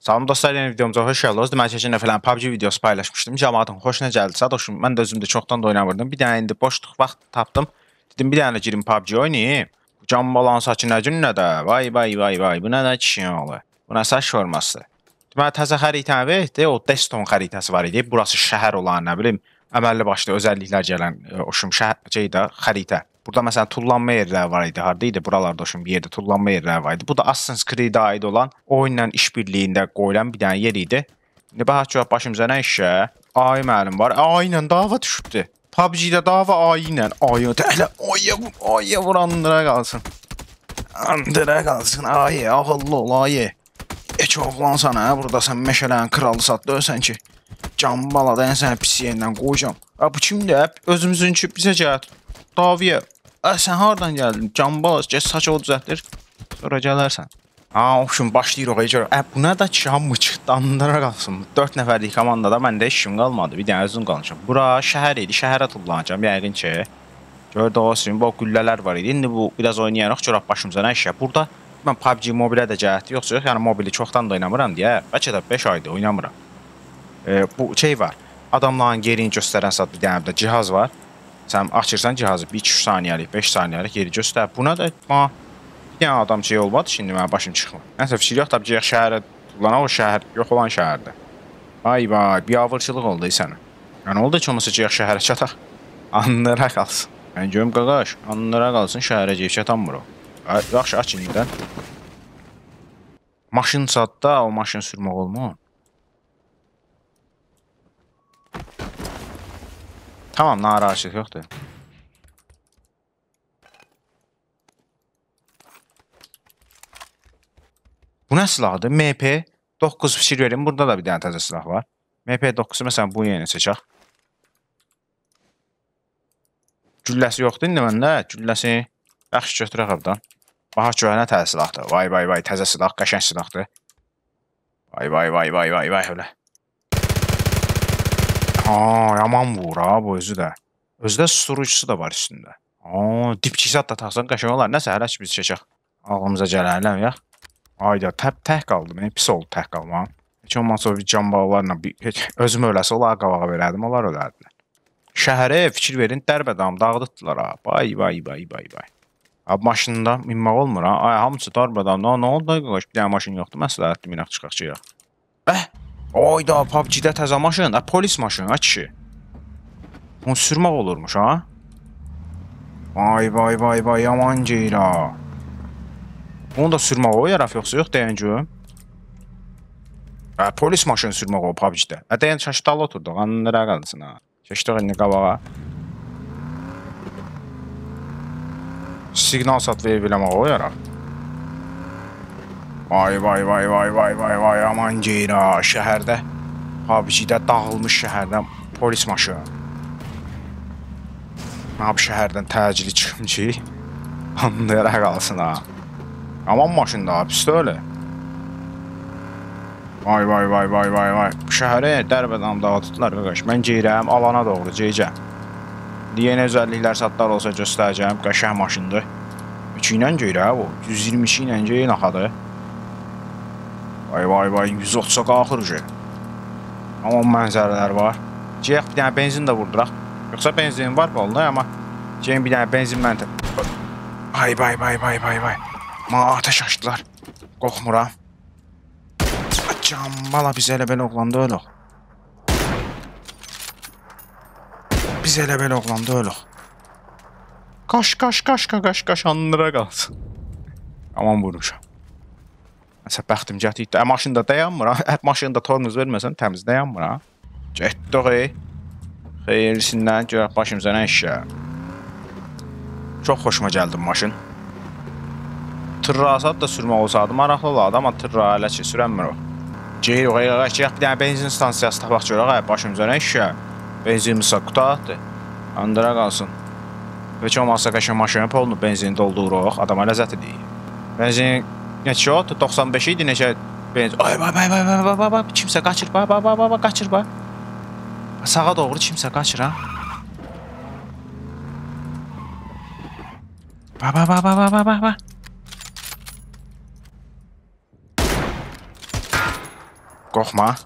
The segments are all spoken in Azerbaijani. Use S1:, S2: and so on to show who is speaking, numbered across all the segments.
S1: Salam dostlar, yeni videomuza hoş geldiniz. Deməli, keçən dəfə PUBG videosu paylaşmışdım. Cəmaatın xoşuna gəldi. Sadoşum, mən də özüm də çoxdan da oynamırdım. Bir dənə indi boşluq vaxt tapdım. Dedim, bir dənə girim PUBG oynayayım. Can balans açın nə də. Vay vay vay vay. Bu nə də kişi oğlu. Bu nə saç forması. Deməli, təzə xəritəni verdi. O Deston xəritəsi var idi. Burası şəhər olan, nə bilim, əməlli başlı özəlliklər gələn xəritə. Burada məsələn tullanma yerləri var idi. Harda idi? Buralarda bir yerdə tullanma yerləri var idi. Bu da Assassin's Creed-ə aid olan oyunla işbirliyində qoyulan bir dənə yer idi. İndi baxaq görək başımıza nə işə? Ay müəllim var. Ay ilə dava düşübdü. PUBG-də dava ay ilə. Ay vuranlara qalsın. Andıra qalsın. Ay ağıllı ol ay. Heç oğlan sana burada sən meşələrin kralı satdı ölsən ki. Can balada səni pis yerindən qoyacam. Bu kimdir? Özümüzün üçün bizə gəl. Daviyə. Sən hardan gəldin? Can balası gəl saç o düzəltir. Sonra gələrsən. Oxşum başlayırıq. Bu nə də ki, hamı çıxdı, andıra qalsın. 4 nəfərlik komandada məndə işim qalmadı. Bir dənə özüm qalmışam. Bura şəhər idi. Şəhərə tullanacam yəqin ki. Gördü olsun. Bu güllələr var idi. İndi bu biraz oynayaraq görək başımıza nə işə. Burada mən PUBG mobilə də cəhətli yoxsa yox. Yəni mobili çoxdan da oynamıram deyə. Bəlkə də 5 aydır oynamıram. Bu şey var. Adamların yerini göstərən bir dənə də cihaz var. Sən açırsan cihazı 2-3 saniyəlik, 5 saniyəlik yeri göstər. Buna da bir dənə adam şey olmadı, şimdi mənə başım çıxmır. Nəsə fikir yox, tabi gələk şəhərə tutulan o şəhər yox olan şəhərdə. Vay vay, biabırçılıq oldu sənə. Yəni oldu ki, olmasa gələk şəhərə çataq. Anlara qalsın. Mən görüm qaqaş, anlara qalsın, şəhərə gələk çatanmır o. Yaxşı, aç inidən. Maşın satda, o maşın sürmək olmur. Tamam, narahatsızlıq yoxdur. Bu nə silahdır? MP9 fikir verin. Burada da bir dənə təzə silah var. MP9-u məsələn bu yeni seçək. Gülləsi yoxdur indi məndə. Gülləsi yaxşı götürək abdan. Baxaq görək nə təzə silahdır. Vay vay vay, təzə silah, qəşəng silahdır. Vay vay vay vay vay vay öyle. Yaman vur ha bu özü də. Özü də susturucusu da var üstündə. Dipçisat da taxsan qəşəng olar. Nəsə hələ ki biz çəkək. Ağlımıza gələnlər ya. Ayda tək qaldım. Pis oldu tək qalmam. Heç olmazsa o can bağlarla özüm öləsə olar qavağa verərdim. Onlar ölərdilər. Şəhərə fikir verin. Dərbədam dağıdıtdılar ha. Vay vay vay vay vay. Abi maşında minmək olmur ha. Ay hamısı dərbədam. Nə oldu? Bir dənə maşın yoxdur. Məsləhətli minək çıxaq çıxaq. Oyda PUBG-də təzə maşın. Polis maşını ha kişi. Onu sürmək olurmuş ha. Vay vay vay vay yaman geyir ha. Onu da sürmək o yaraf yoxsa yox deyən görüm. Polis maşını sürmək o PUBG-də. Deyən çaşdalı oturduq. Anlara qalsın ha. Keçdik indi qabağa. Signal sat vermək o yaraf. Vay vay vay vay vay vay vay aman geyir ha. Şəhərdə PUBG-də dağılmış şəhərdən polis maşını. Abi şəhərdən təcili çıxım ki anlayara qalsın ha. Aman maşın da pisdə öyle. Vay vay vay vay vay vay. Şəhərə dərbədam dağıtdılar qaqaş. Mən geyirəm alana doğru geyəcəm. Yeni özəlliklər satlar olsa göstərəcəm. Qəşəng maşındır. 2 ilə geyir ha bu. 122 ilə geyir axadı. Vay vay vay 130'a qalxır ki. Aman mənzərələr var. Geyək bir dənə benzin də vurduraq. Yoxsa benzin var bolda amma geyim bir dənə benzin məntə. Vay vay vay vay vay vay. Ateş açdılar. Qorxmuram. Can bala biz elə belə oğlanda ölüq. Biz elə belə oğlanda ölüq. Qaş anlıra qalsın. Aman vurmuşam. Məsələn bəxtim gətirdi. Maşında dayanmır ha. Maşında tornuz verməsən təmiz dayanmır ha. Getdik. Xeyirlisindən görək başımıza nə işə. Çox xoşuma gəldi maşın. Tırra asad da sürmək olsaydı maraqlı olardı, amma tırra hələ ki sürənmir o. Geyirik, bir dənə benzin stansiyası tapaq görək, başımıza nə işə. Benzinimizsə qutaqdır. Andıra qalsın. Heç olmazsa qəşəng maşının polunu benzini dolduruq, adama ləzzət edir. Benzin neçə oldu? 95 idi, neçə benzin. Ay vay, kimsə qaçır, qaçır. Sağa doğru kimsə qaçır ha. Bax. Qorxma.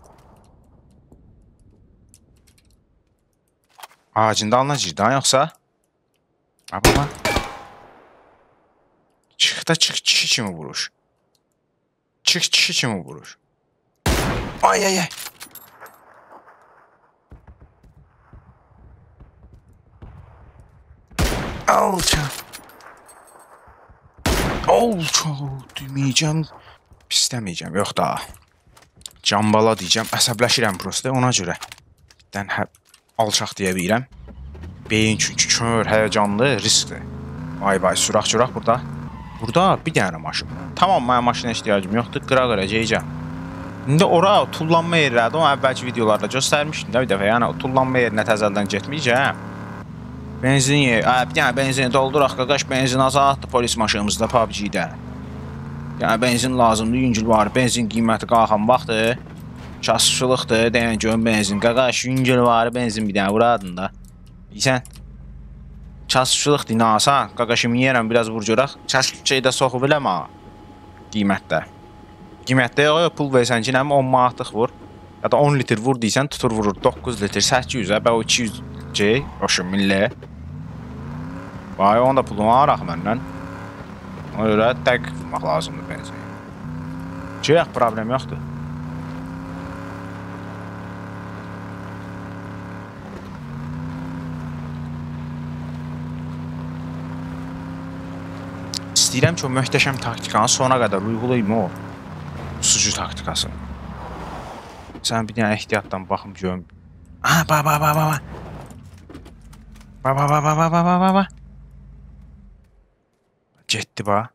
S1: Ağacın dalına girdi, yoxsa? Baba. Çıx da çıx kişi kimi vuruş. Çıx kişi kimi vuruş. Ay ay ay. Alça. Alça. Demeyeceğim. Pislemeyeceğim. Yok da. Cambala diyeceğim. Əsəbləşirəm prosta ona görə. Dən alçaq deyə bilirəm. Beyin çünki kör, həyəcanlı, riskli. Vay süraq burada. Burada bir dənə maşın. Tamam, mənə maşına ehtiyacım yoxdur. Qıra gələcəm. İndi ora tullanma yerlərdə, o əvvəlki videolarda göstərmişdim də bir dəfə. Yəni o tullanma yerinə təzəldən getməyəcəm. Benzin yer. Bir dənə benzin dolduraq, qaqaş, benzin azaddır polis maşınımızda PUBG-də. Yəni benzin lazımdır, yüngül var. Benzin qiyməti qalxan vaxtdır. Kasıfçılıqdır, deyən görün benzin. Qaqaş, yüngül var, benzin bir dənə vuradın da. Bilsən? Kasıfçılıqdır, nasa. Qaqaşımı yiyərəm, biraz vur görək. Kasıfçıyı da soxu biləmə. Qiymətdə. Qiymətdə yox, pul versən ki, 10 manatlıq vur. Ya da 10 litr vur deysən, tutur vurur. 9 litr, 800-ə, bə o 200 ki, hoşum, milli. Vay, onun da pulunu araq məndən. Ona görə dəqiq vurmaq lazımdır benzin. Yox, problem yoxdur. İstəyirəm ki, o möhtəşəm taktikanı sona qədər uyğulayım o. Sucu taktikası. Sən bir dənə ehtiyatdan baxım görüm. Ba. Ba. Getdi ba.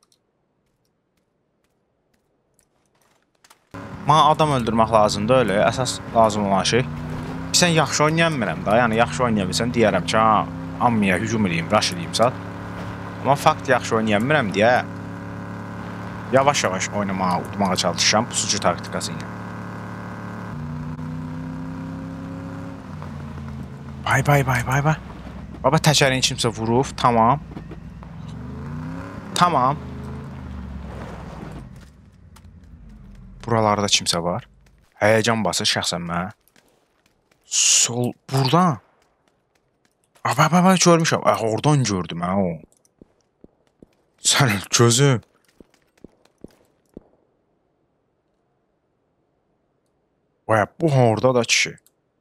S1: Mənə adam öldürmək lazımdır öyle. Əsas lazım olan şey. Sən yaxşı oynayamıram da. Yəni yaxşı oynayabilsən deyərəm ki, ammiyə hücum edeyim, rush edeyim saat. Amma fakt yaxşı oynayamıram deyə yavaş-yavaş oynamağa, udmağa çalışacağım pusucu taktikası ilə. Bay. Baba təkərin kimsə vurub, tamam. Tamam. Buralarda kimsə var. Həyəcan basır şəxsən mənə. Sol, buradan. Baba, görmüşəm. Oradan gördüm hə o. Sən gözüm. Vay, bu orada da kişi.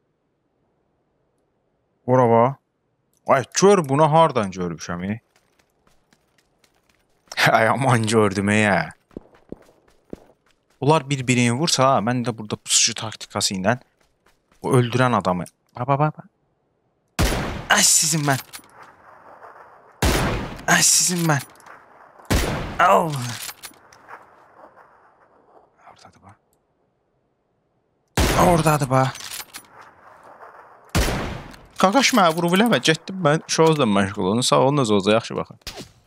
S1: Ora va. Vay, gör bunu hardan görmüşəm. Ay aman gördüm ya. Bunlar bir-birini vursa, mən də burada pusucu taktikası ilə o öldürən adamı. Baba. Ay sizin mən. Au. Oradadır ba. Qaqaş mənə vurub eləmə, getdim mən şozla məşğul olun. Sağ olun, öz olacaq, yaxşı baxın.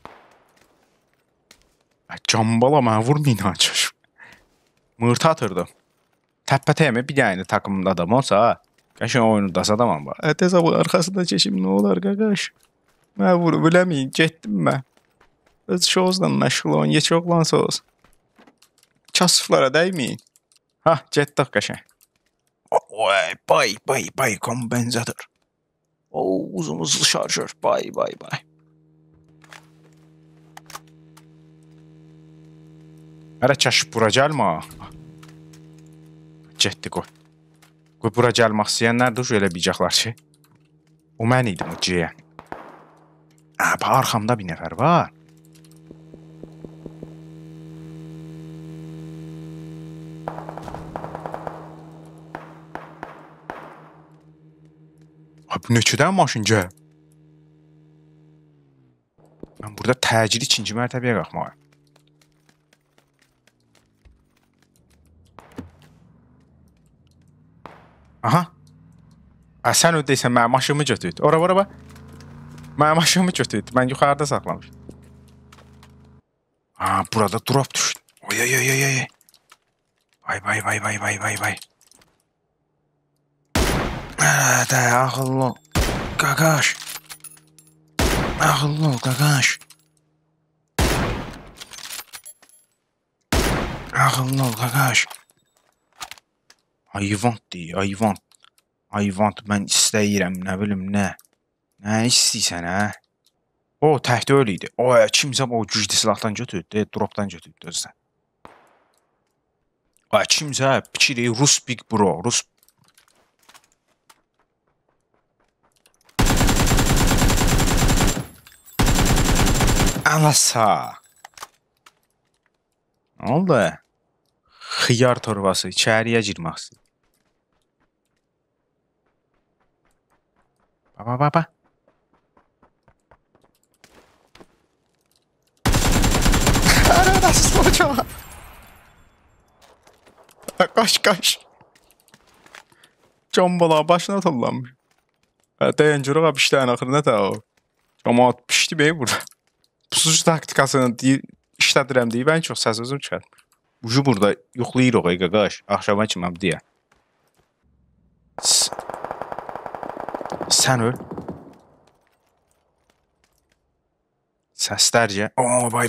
S1: Cambala mənə vurmayın açır. Mırtı atırdım. Təppətəyəmə bir dənə takımında adam olsa, qəşən oyunu adamam var. Tez bu arxasında keçim, nə olar qaqaş? Mənə vurub eləməyin, getdim mən. Öz şozla məşğul olun, yeç oğlan söz. Kasıflara dəyməyin. Getdik qəşən. Bay, kompensator. Uzun şarjör, bay. Hələ kəşif bura gəlmə. Getdi qoy. Qoy bura gəlmək istəyənlər elə biləcəklər ki. O mən idim o ciyə. Arxamda bir nəfər var. Bu neçədən maşın gəl? Mən burada təcili 2-ci mərtəbəyə qalxmalıyım. Aha. Sən ödəysən, mənim maşımı götürdü. Ora. Mənim maşımı götürdü. Mən yuxarıda saxlamışdım. Burada drop düşdü. Oy. Vay. Ağıllı ol. Qaqaş. Ağıllı ol, qaqaş. Ağıllı ol, qaqaş. I want deyir, I want. I want, mən istəyirəm, nə bilim, nə. Nə istəyirsən, hə? O, təhdə öyle idi. O, kimsə o güclü silahdan götürdü, dropdan götürdü özdən. O, kimsə pikiri, Rus Big Bro, Rus. Alasa. Ne oldu? Xiyar torbası, içəriyə girmək istəyir. Baba. Nasıl hocam? Kaç. Cambala başına tollanmış. Dayancırıq abi işlərin axırında da o. Camaat pişdi bey burada. Pusucu taktikasını işlədirəm deyib, ən çox səs özüm çıxartmış. Ucu burada yoxlayırıq qaqaş. Axşama kimi abi deyə. Sən öl. Səslərcə. Oo, vay.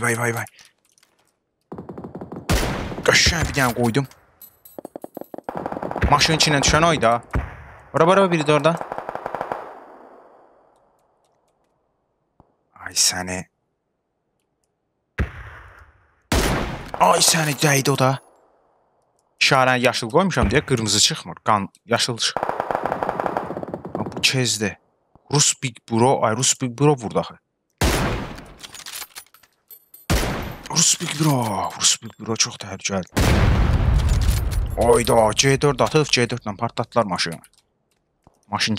S1: Qəşəng bir dənə qoydum. Maşının içindən düşən oyda. Bara biri də orada. Ay səni. Ay səni dəydi o da. İşarəni yaşıl qoymuşam deyə qırmızı çıxmır. Qan yaşıl çıx. Bu kezdi. Rus Big Bro vurdu axı. Rus Big Bro çox təhlükəlidir. Oyda, C4 atıb, C4 ilə partlatdılar maşını. Maşın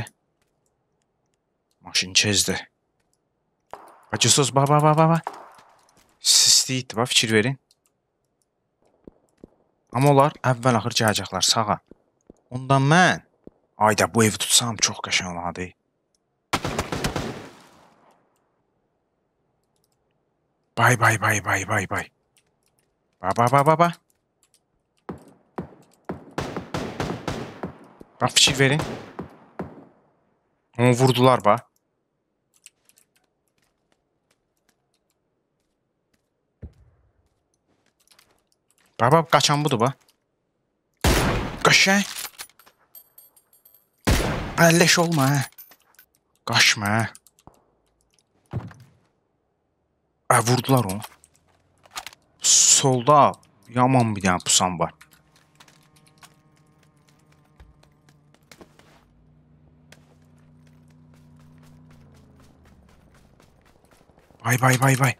S1: kezdi. Acısız, baba. Sistiydi, fikir verin. Amma onlar əvvəl-axır gələcəklər sağa. Ondan mən, ayda bu evi tutsam çox qəşəng olardı. Bay. Baba. Bak fikir verin. Onu vurdular ba. Baba kaçan budur ba. Qaşəng. Əlləş olma hə. Qaçma hə. Vurdular onu. Solda yaman bir dənə pusan var. Bay.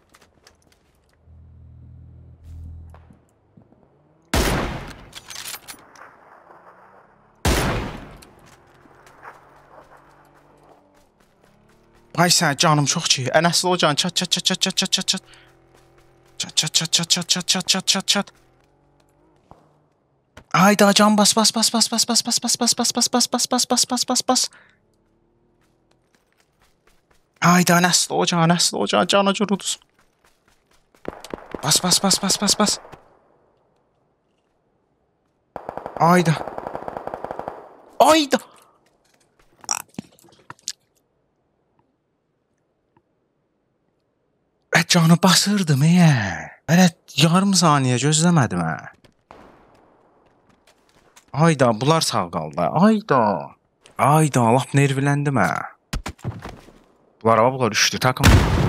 S1: Ay sən canım çox ki. Ənəsli o can çat. Çat. Hayda can bas. Hayda nəsli o can cana cüruduz. Bas. Hayda. Canı basırdım Elə yarım saniyə gözləmədim hə. Hayda bunlar sağ qaldı. Hayda lap nerviləndim hə. Bunlar düşdü takım.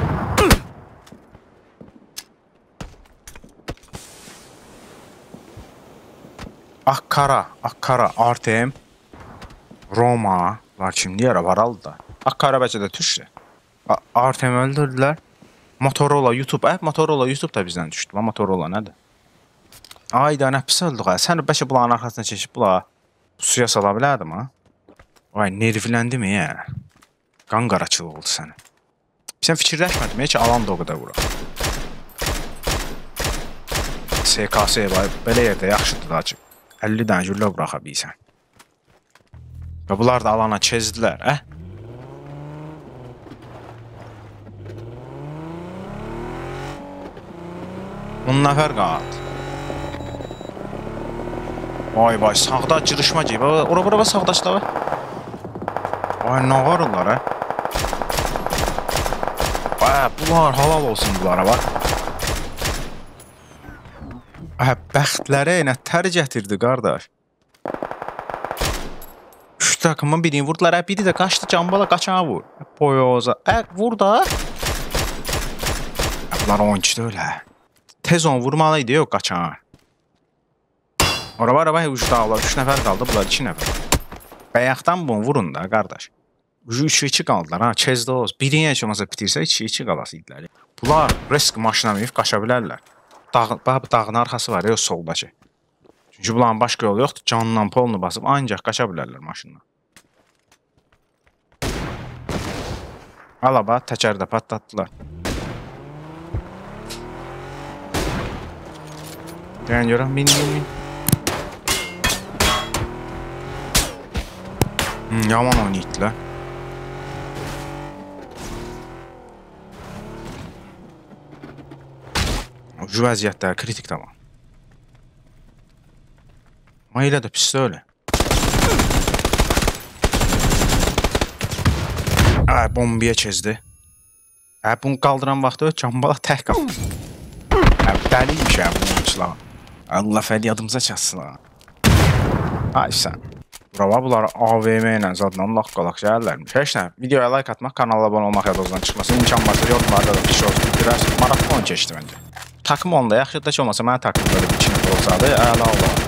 S1: Akkara, Artem, Roma var kimdi yara var aldı da. Akkara bəlkə də düşdü. Artem öldürdülər. Motorola YouTube da bizdən düşdü. Motorola nədir? Ayda nə pis öldü ha. Sən bəlkə bunların arxasına çəkib suya sala bilərdim ha. Vay nerviləndim ya. Qan qaraçılıq oldu sənə. Sən fikirləşmədim ki alan da o qədər vura. SKS var. Belə yerdə yaxşıdır da açıb. 50 dənə güllə buraxa bilsən. Və bunlar da alana kezdilər hə. On nəfər qaldı. Vay, sağda cırışma deyib. Ora sağdaşlar var. Vay, nə varırlar hə? Vay, bunlar halal olsun bunlara var. Bəxtləri nə tər gətirdi qardaş. takımın birini vurdular. Biri də qaçdı Cambala qaçana vur. Boyoza. Vur da. Bunlar oyunçudu öyle. Tez onu vurmalıydı yok qaçana. Araba ucu dağlar. 3 nəfər qaldı. Bunlar 2 nəfər. Bayaqdan bunu vurun da qardaş. Ucu 3-2 qaldılar. Ha, Çezdoz. Birini heç olmasa bitirsə 2-2 qalasıydılar. Bunlar risk maşına minib qaça bilərlər. Dağın arxası var ya soldakı. Çünki bunların başqa yolu yoxdur. Canla polunu basıb ancaq qaça bilərlər maşınla. Alaba təkərdə patlatdılar. Deyən görək, min. Yaman oynayıddılar. Ucu vəziyyətlər kritik tamam. Ama elə də pis öyle. Bombaya çizdi. Bunu qaldıran vaxtı Cambala tək qaldı. Dəliymiş bu oyuncular. Allah fəli yadımıza çatsın. Ay sən. Brava bunlar AVM ilə zadla laq-qalaq gəlirlərmiş. Heç nə, videoya like atmaq, kanala abunə olmaq yadınızdan çıxmasın. İmkan varsa yorumlarda da bir şey olsun. Biraz maraqlı oyun keçdi məncə. Takım onda yaxşı da ki olmasa mənə takım böyle bir 2 nəfər olsaydı, əla olar.